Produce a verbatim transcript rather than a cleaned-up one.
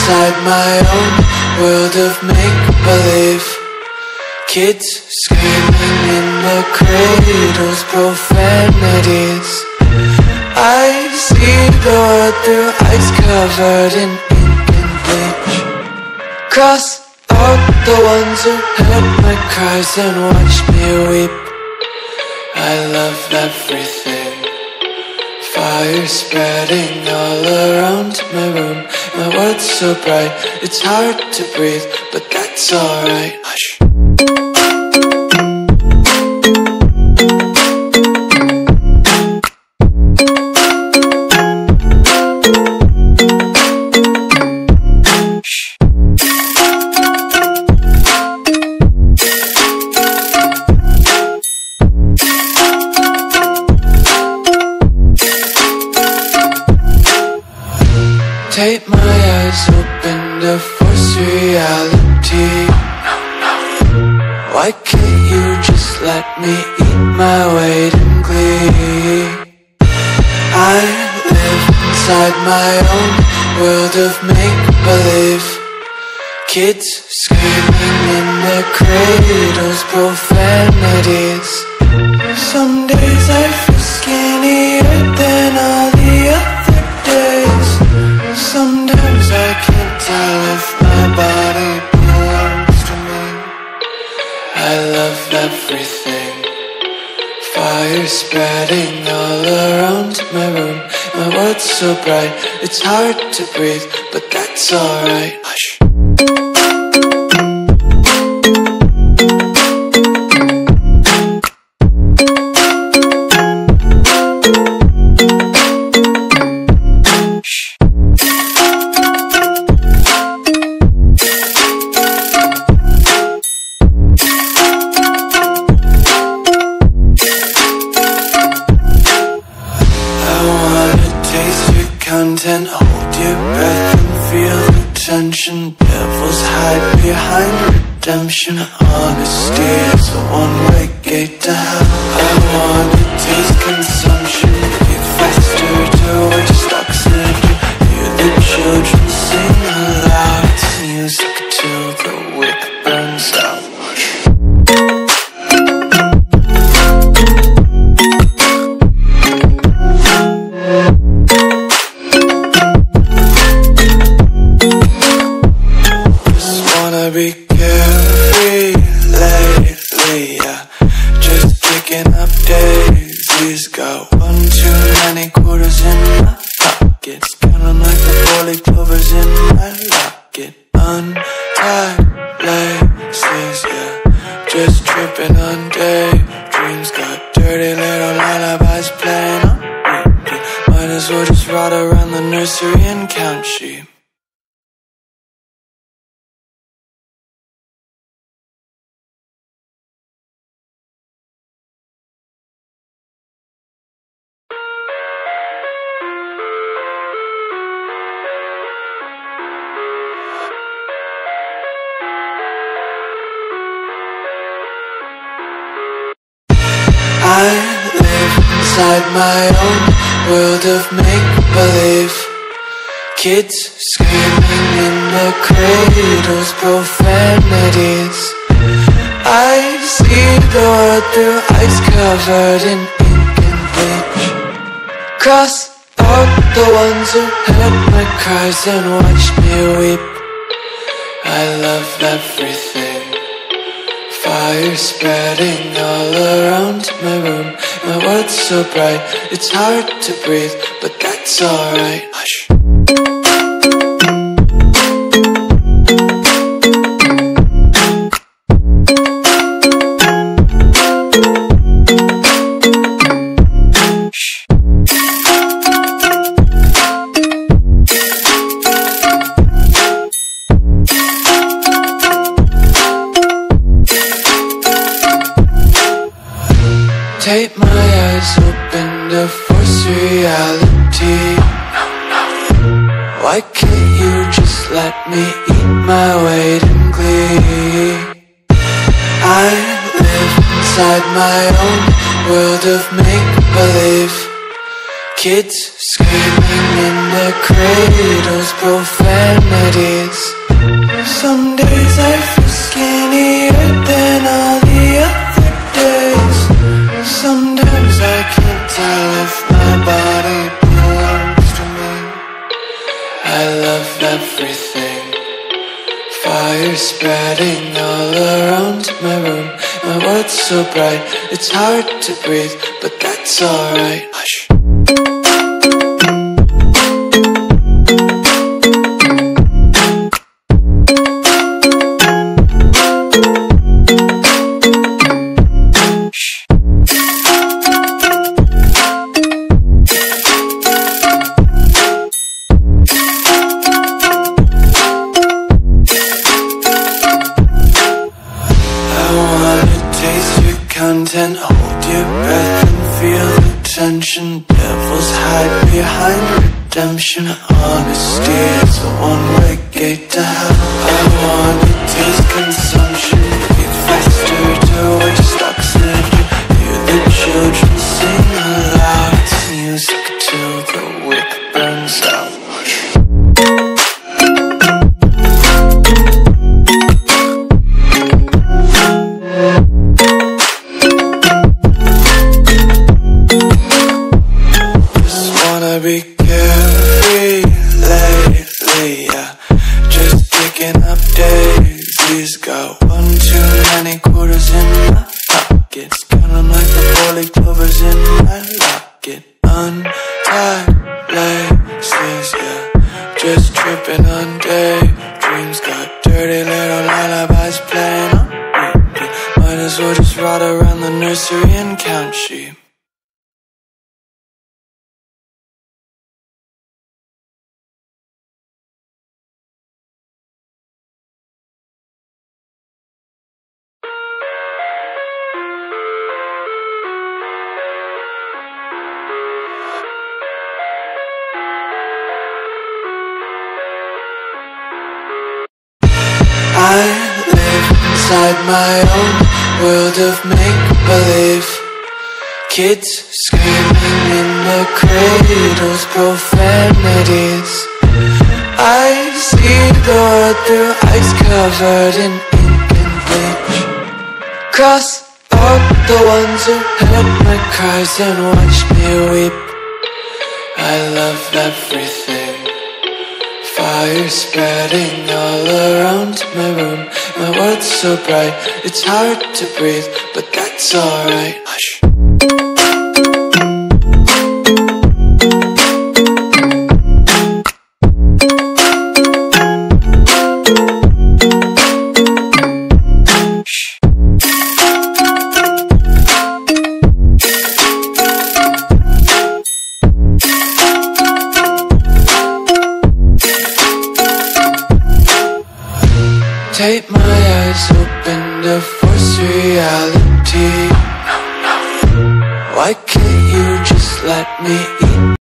inside my own world of make-believe. Kids screaming in their cradles, profanities. I see the world through ice covered in ink and bleach. Cross out the ones who heard my cries and watched me weep. I love everything. Fire spreading all around my room. My world's so bright, it's hard to breathe, but that's alright. Hush. Take my eyes open to force reality. Why can't you just let me eat my weight in glee? I live inside my own world of make-believe. Kids screaming in their cradles, profanities. Some days I feel skinnier than all the other days. Sometimes I can't tell if my body belongs to me. I love everything. Fire spreading all around my room. My world's so bright, it's hard to breathe, but that's alright. Hush. Content, hold your breath and feel the tension. Devils hide behind redemption. Honesty is a one-way gate to hell. I wanna taste consumption. Breathe faster to waste oxygen. Hear the children sing aloud. It's music till the wick burns out. Be carefree lately, yeah. Just picking up daisies. Got one too many quarters in my pockets. Counting like the four-leaf clovers in my locket. Untied laces, yeah. Just tripping on daydreams. Got dirty little lullabies playing on repeat. Might as well just ride around the nursery and count sheep. I live inside my own world of make-believe. Kids screaming in their cradles, profanities. I see the world through ice covered in ink and bleach. Cross out the ones who heard my cries and watched me weep. I love everything. Fire spreading all around my room. My world's so bright, it's hard to breathe, but that's alright. Hush. Take my eyes open to force reality. Why can't you just let me eat my weight in glee? I live inside my own world of make-believe. Kids screaming in their cradles, profanity. love everything. Fire spreading all around my room. My world's so bright, it's hard to breathe, but that's alright. Hush. Content, hold your breath and feel the tension. Devils hide behind redemption. Honesty is a one-way gate to hell. I wanna taste consumption. Beat faster to waste oxygen. Hear the children sing aloud. It's music till the wick burns out. Be carefree lately, yeah. Just picking up daisies. Got one too many quarters in my pockets. Count 'em like the four-leaf clovers in my locket. Untied laces, yeah. Just tripping on daydreams. Got dirty little lullabies playing on repeat. Might as well just ride around the nursery and count sheep. I live inside my own world of make-believe. Kids screaming in their cradles, profanities. I see the world through eyes covered in ink and bleach. Cross out the ones who heard my cries and watched me weep. I love everything. Fire spreading all around my room. My world's so bright, it's hard to breathe, but that's alright. Hush. Take my eyes open to force reality. Why can't you just let me eat?